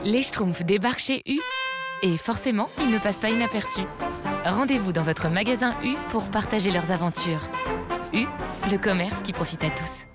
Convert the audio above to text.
Les Schtroumpfs débarquent chez U et forcément, ils ne passent pas inaperçus. Rendez-vous dans votre magasin U pour partager leurs aventures. U, le commerce qui profite à tous.